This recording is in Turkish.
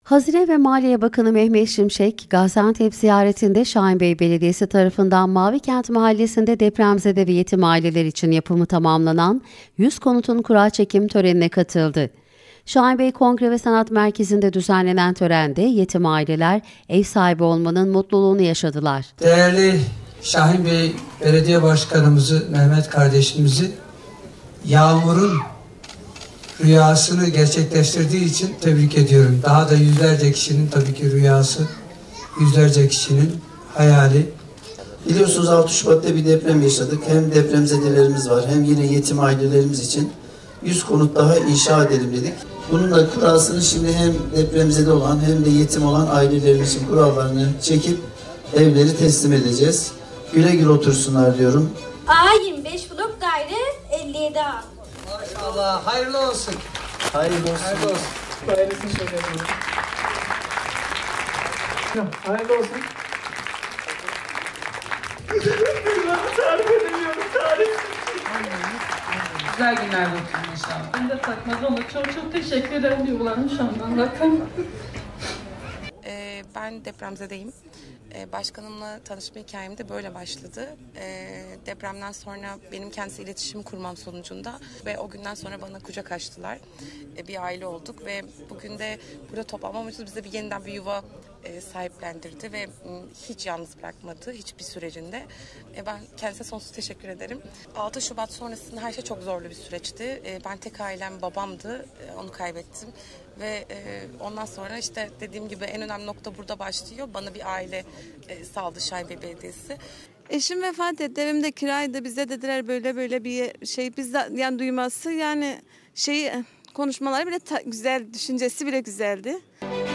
Hazine ve Maliye Bakanı Mehmet Şimşek, Gaziantep ziyaretinde Şahinbey Belediyesi tarafından Mavikent Mahallesi'nde depremzede ve yetim aileler için yapımı tamamlanan 100 konutun kura çekim törenine katıldı. Şahinbey Kongre ve Sanat Merkezi'nde düzenlenen törende yetim aileler ev sahibi olmanın mutluluğunu yaşadılar. Değerli Şahinbey Belediye Başkanımızı, Mehmet kardeşimizi yağmurun rüyasını gerçekleştirdiği için tebrik ediyorum. Daha da yüzlerce kişinin tabii ki rüyası, yüzlerce kişinin hayali. Biliyorsunuz 6 Şubat'ta bir deprem yaşadık. Hem depremzedelerimiz var hem yine yetim ailelerimiz için 100 konut daha inşa edelim dedik. Bunun da kurasını şimdi hem depremzede olan hem de yetim olan ailelerimizin kurallarını çekip evleri teslim edeceğiz. Güle güle otursunlar diyorum. A25 blok daire 57 A. Maşallah, hayırlı olsun. Hayırlı olsun. Hayırlı olsun. Dairesini söyleyelim. Hayırlı olsun. Tarif edemiyorum, tarif. Güzel günler olsun inşallah. Ben de Fatma ona çok teşekkür ederim duygularım şu anda. Bakın. Ben depremzedeyim. Başkanımla tanışma hikayem de böyle başladı. Depremden sonra benim kendisi iletişim kurmam sonucunda ve o günden sonra bana kucak açtılar. Bir aile olduk ve bugün de burada toplanmamız bize yeniden bir yuva sahiplendirdi ve hiç yalnız bırakmadı hiçbir sürecinde. Ben kendisine sonsuz teşekkür ederim. 6 Şubat sonrasında her şey çok zorlu bir süreçti. Ben tek ailem babamdı. Onu kaybettim. Ve ondan sonra işte dediğim gibi en önemli nokta burada başlıyor. Bana bir aile sağladı Şahinbey Belediyesi. Eşim vefat etti. Evimde kiraydı. Bize dediler böyle bir şey. Biz de yani duyması yani konuşmaları bile güzel, düşüncesi bile güzeldi.